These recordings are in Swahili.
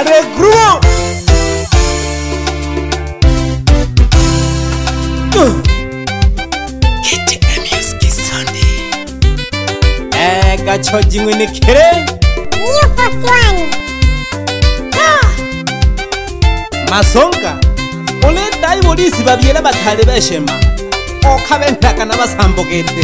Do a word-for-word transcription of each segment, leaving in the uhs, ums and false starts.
regroupe. Kete amias kisande. Eh, gacho jingwe ne kere. Niyo foswani. Masonga. Ole dai polisi babiela bathale beshema. Okhabendaka nabasambokete.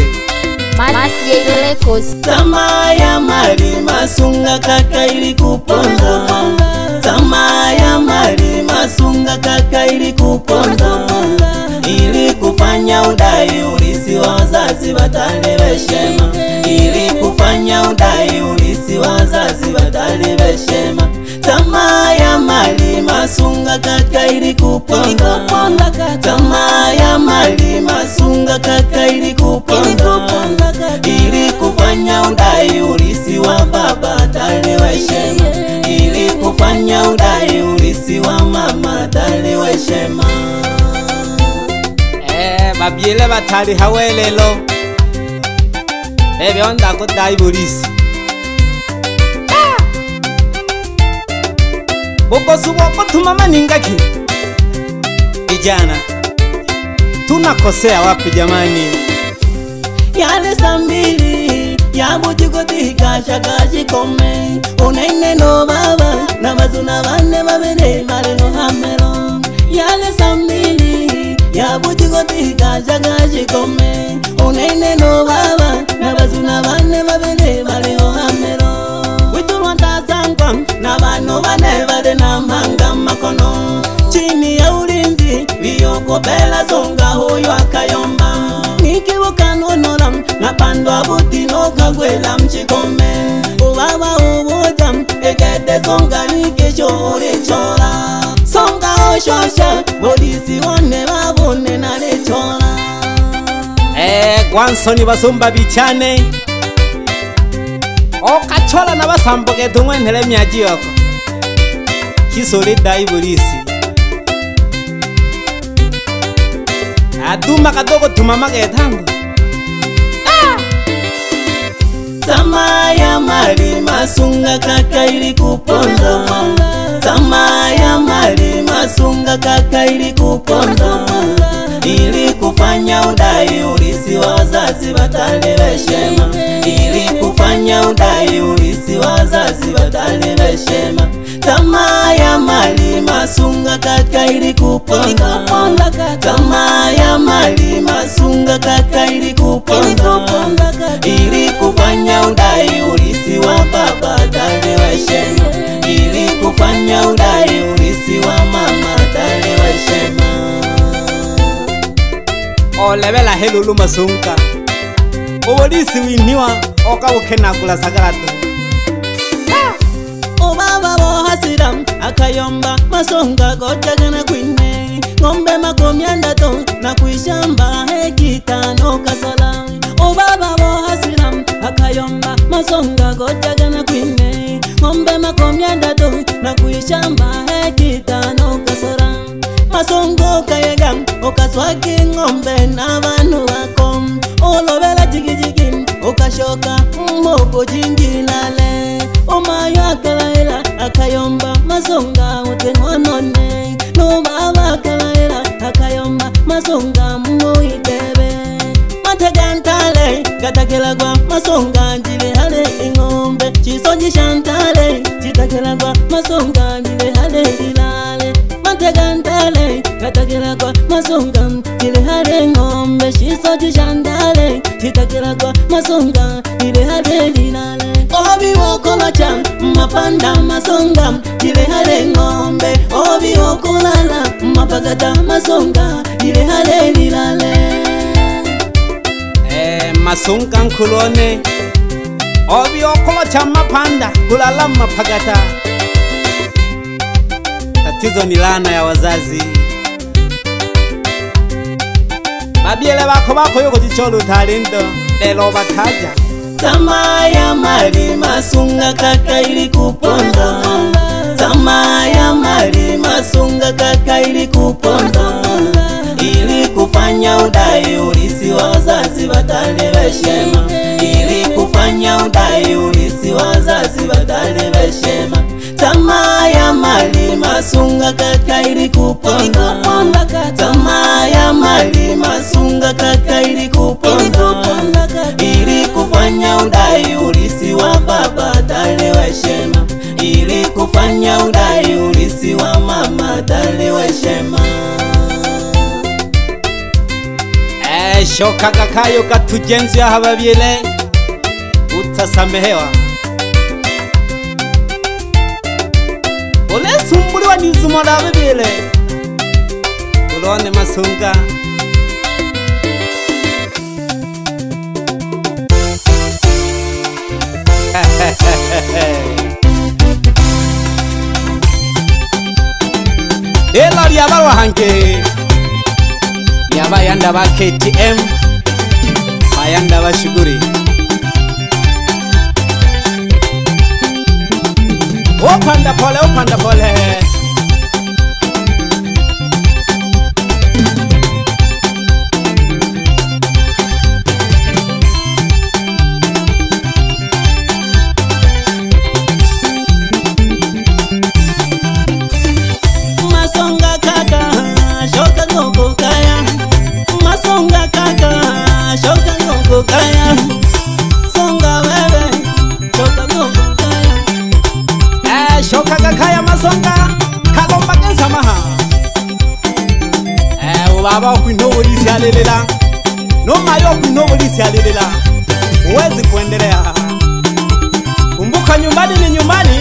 Tamaya mali masunga kaka ili kuponza. Tamaya mali masunga kaka ili kuponza. Ili kufanya udai ulisi wazazi batale beshema. Ili kufanya udai ulisi wazazi batale beshema. Tamaya mali masunga kaka ili kuponza. Tamaya mali masunga kaka ili kuponza. Ili kufanya udai ulisi wa baba tale weshema. Ili kufanya udai ulisi wa mama tale weshema. Eh, babiele batali hawelelo. Ebe onda ko dai polisi. Boko suwa ko tumama ningaki. Vijana tunakosea wapi jamani? Yale sambili ya mujikotika shakaji kome. Unaine no baba na mazuna bane babene mare no hamelo. Yale sambili ya mujikotika shakaji kome. Unaine no baba na mazuna bane babene mare no hamelo. Witu wanta sangwa na bano bane bade na manga makono. Chini ya ulinzi viyoko bela zonga hoyo akayomba. Nikibuka nonoram na pandwa buti no kagwela mchikome. Ubaba ubuja egede zonga nikishore chora. Songa oshosha polisi one babone na lechora. Eh, gwansoni basumba bichane. Okachola na basamboke tumwenele myaji yako. Kisole dai polisi. Aduma kadogo tumama ketango. Tamaya mali masunga kaka ili kuponza. Tamaya mali masunga kaka ili kuponza. Ili kufanya udai ulisi wazazi batale beshema. Ili kufanya udai ulisi wazazi batale beshema. Tamaya mali masunga kaka ili kuponza. Tamaya mali masunga kaka ili kuponza. Ili kufanya udai ulisi wa baba tale weshema. Ili kufanya udai ulisi wa mama tale weshema. Olebela helulu masunga. Ubolisi winiwa oka ukena kula sagaratu. Obaba bohasiram akayomba masonga gojagana kwine. Ngombe makomyanda to na kuishamba hekitano kasala. Obaba bohasiram akayomba masonga gojagana kwine. Ngombe makomyanda to na kuishamba hekitano kasala. Masongo kayegam okaswaki ngombe na banu wako. Olobela jigijigi okashoka moko jingilale. Omayo akalaila akayomba masonga utenwanone. No baba akalaila akayomba masonga muitebe. Matagantale katakilagwa masonga njile hale ingombe. Chisoji shantale chitakilagwa masonga njile hale ilale. Matagantale katakilagwa masonga njile hale ngombe. Chisoji shantale chitakilagwa masonga njile hale ilale. Obi wokola cham mapanda masonga ile hale ngombe. Obi wokolala mapagata masonga ile hale lilale. Eh, masunga nkulone. Obi wokola cham mapanda kulala mapagata. Tatizo ni laana ya wazazi. Babiele bako bako yoko jicholo talento. Lelo bataja. Tamaya mali masunga kaka ili kuponza. Tamaya mali masunga kaka ili kuponza. Ili kufanya udai ulisi wazazi batale beshema. Ili kufanya udai ulisi wazazi batale beshema. Tamaya mali mali masunga kaka ili kuponza, tamaa ya mali masunga kaka ili kuponza, ili kufanya udai ulisi wa baba dali wa heshima, ili kufanya udai ulisi wa mama dali wa heshima. Eh, shoka kakayo katujenzi ya hababyele utasamehewa. Ole sumbuliwa nizumo la hababyele ulone masunga. Ela lyabalwa hange yabayanda ba K T M bayanda ba Shuguri. Opanda pole, opanda pole. Masonga kaka, shoka ngoko kaya. Masonga kaka, shoka ngoko kaya. Songa wewe, shoka ngoko kaya. Eh, shoka kakaya masonga kalomba kenza maha. Eh, ubaba kuino ulisi alilela, no mayo kuino ulisi alilela. Uwezi kuendelea. Kumbuka nyumbani ni nyumbani.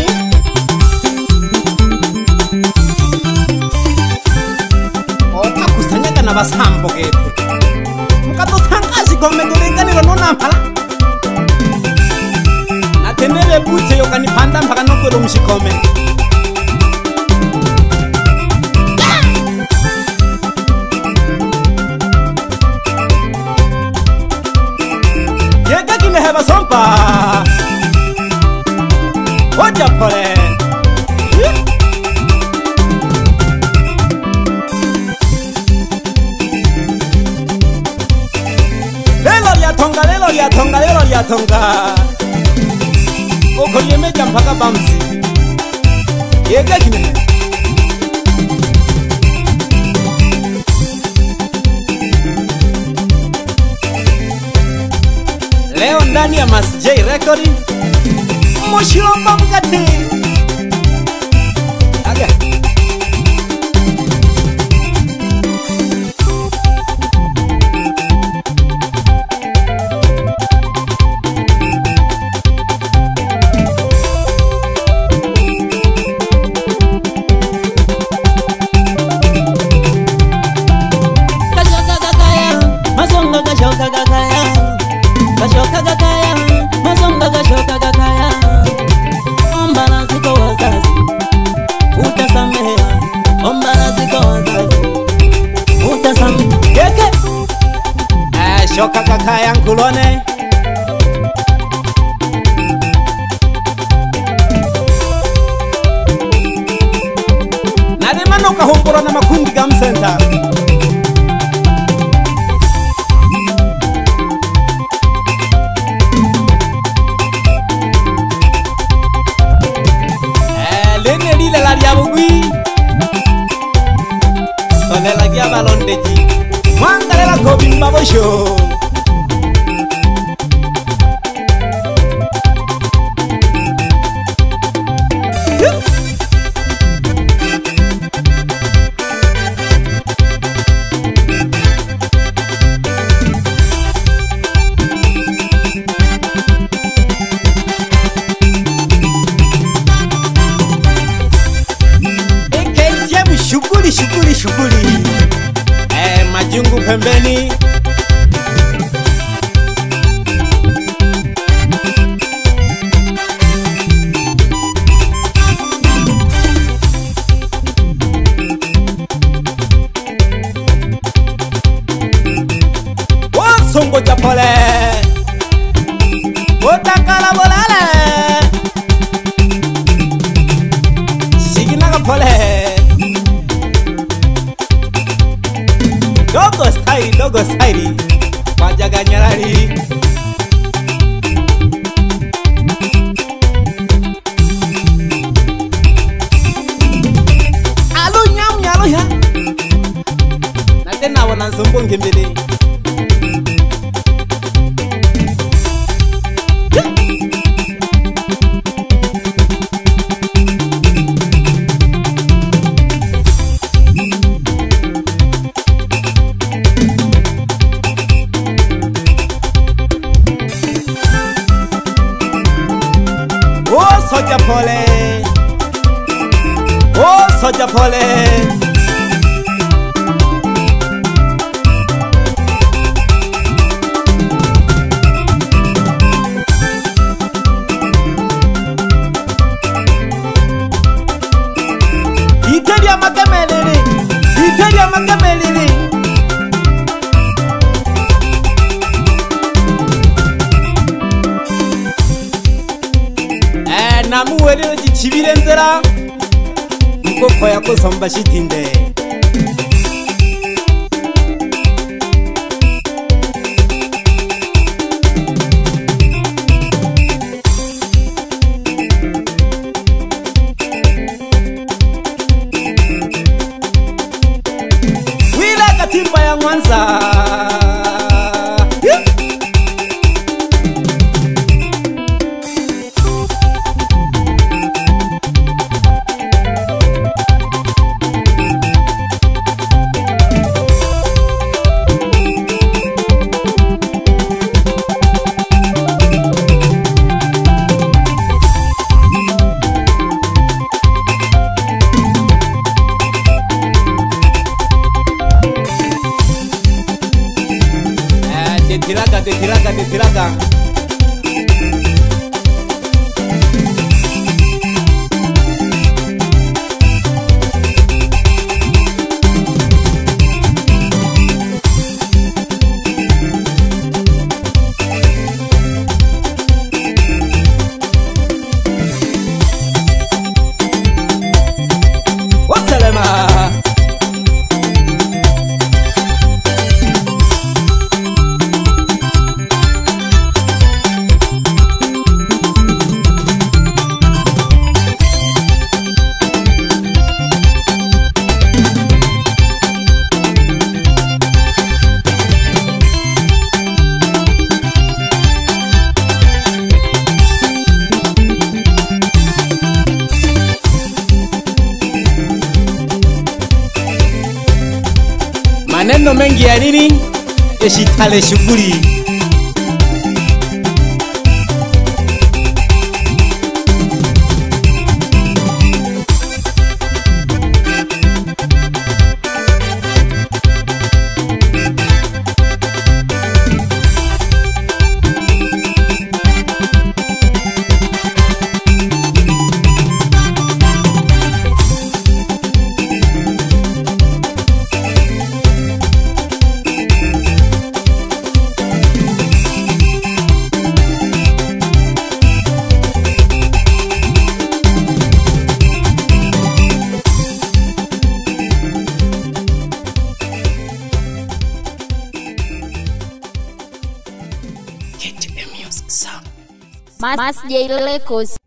Oka kusanyaga na basambo gepe. Mukato sangaji komendulinganiro nona mpala. Natenele bute yoka nipanda mpaka nokoro mshikome. Yega kine heba sompa. Oja pole. Lelo lyatonga, lelo lyatonga, lelo lyatonga. Oko yemeja mpaka bamsi. Yega kine. Leo ndani ya Mas J Record Moshilomba mkate. Aga Kashoka kakaya, masonga kashoka kakaya. Kashoka kakaya, masonga kashoka kakaya. Ombana ziko wazazi, utasamea. Ombana ziko wazazi, utasamea. Yeke Eh, shoka kakaya nkulone. Nadimano kahumbura na makundi gam center. Eh, lene lile la diabugui. Sone la gia balondeji. Mwangale la kobi mbabosho. Ekejem shughuli shughuli shughuli. Eh, majungu pembeni. Wasongo japole. Otakala bolale. Shiginaga pole. Dogo style, dogo style. Wajaga nyarari. sumbunge mbele. Oh soja pole, oh soja pole. Iteria magamelele, iteria magamelele. Eh namuwelele chibile nzera. Mkoko yako samba shitinde. Wila katimba ya Mwanza. Detiraga, detiraga, detiraga. Wasalama. Maneno mengi ya nini? Eshitale shughuli. Mas J Lekos.